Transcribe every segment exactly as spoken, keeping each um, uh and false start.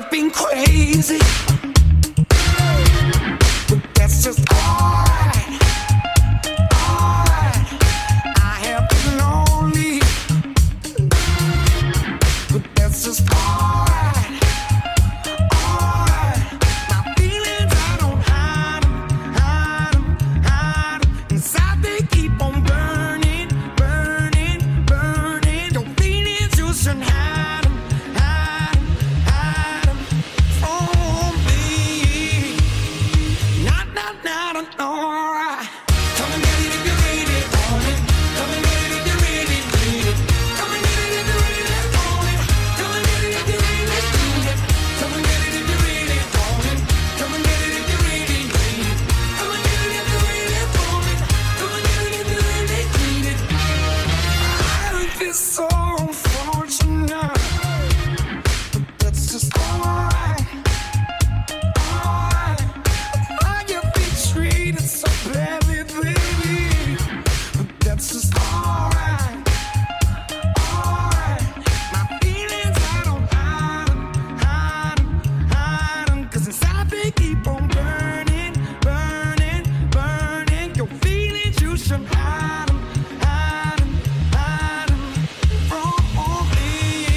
I've been crazy, but that's just alright, alright. I have been lonely, but that's just alright, alright. My feelings, I don't hide 'em, hide 'em, hide 'em. Inside they keep on burning, burning, burning. Your feelings, you shouldn't hide 'em, hide 'em, hide 'em from me. Not, not, not, no. Come and get it if you really want it. Come and get it if you really need it. Come and get it if you really want it. Come and get it if you really need it. Come and get it if you really want it. Come and get it if you really need it. Come and get it if you really want it. Come and get it if you really need it. I feel so unfortunate, but that's just alright, alright. I get been treated so badly, baby, but that's just alright, alright. My feelings, I don't hide 'em, hide 'em, hide 'em. 'Cause inside they keep on burning, burning, burning. Your feelings, you should hide 'em, hide 'em, hide 'em from me.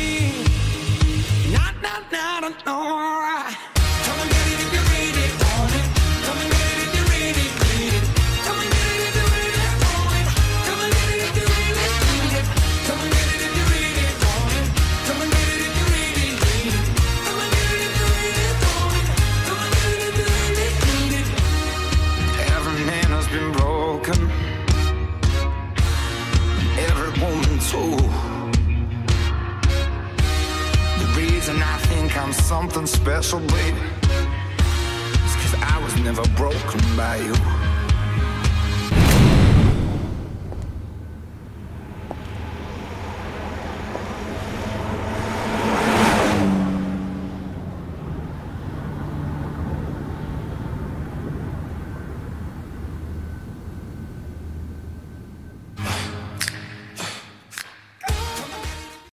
Not, not, not, no. Come and get it if you really want it. Come and get it if you really need it. Come and get it if you really want it. Come and get it if you really need it. Come and get it if you really want it. Come and get it if you really need it. Come and get it if you really want it. Come and get it if you really need it. Every man has been broken, every woman too. The reason I think I'm something special, baby, is 'cause I was never broken by you.